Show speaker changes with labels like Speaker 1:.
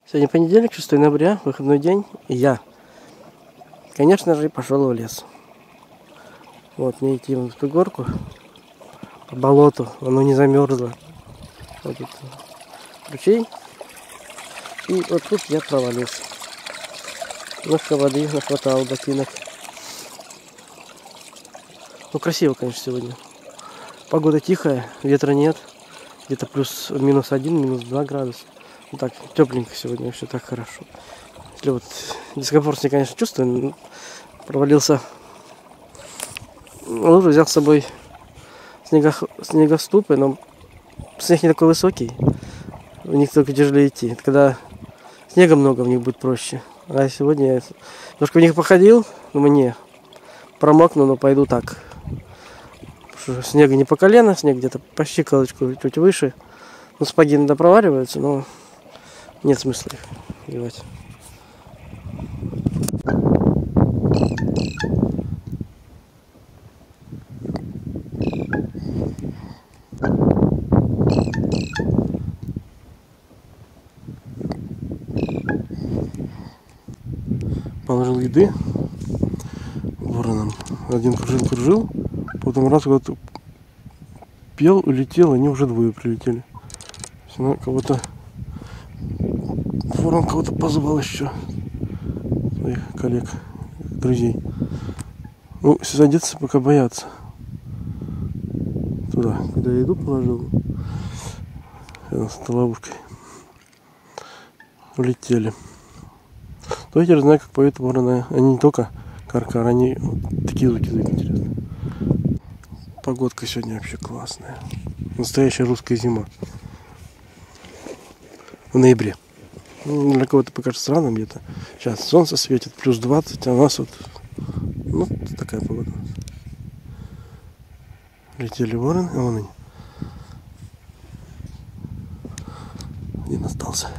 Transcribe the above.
Speaker 1: Сегодня понедельник, 6 ноября, выходной день, и я, конечно же, пошел в лес. Вот, мне идти в эту горку по болоту, оно не замерзло. Вот тут ручей, и вот тут я провалился. Немножко воды нахватал, ботинок. Ну, красиво, конечно, сегодня. Погода тихая, ветра нет. Где-то плюс -1, -2 градуса. Ну, так, тепленько сегодня, вообще так хорошо. Если вот дискомфорт, я, конечно, чувствую, но провалился. Лужу взял с собой снегоступы, но снег не такой высокий. В них только тяжелее идти. Это когда снега много, в них будет проще. А сегодня я немножко в них походил, думаю, не, промокну, но пойду так. Потому что снега не по колено, снег где-то по щиколотку, чуть выше. Ну, сапоги иногда проваливаются, но нет смысла их девать. Положил еды вороном. Один кружил, потом раз куда-то пел, улетел, они уже двое прилетели. Ну, кого-то ворон кого-то позвал еще, своих коллег, друзей. Ну, садиться пока боятся. Туда, куда я еду положил, с ловушкой. Улетели. То я теперь знаю, как поют вороны. Они не только каркар, они вот такие звуки издают, интересно. Погодка сегодня вообще классная. Настоящая русская зима. В ноябре. Ну, для кого-то покажется странным где-то. Сейчас солнце светит, плюс 20, а у нас вот, ну, такая погода. Летели вороны, а вон они. Один остался.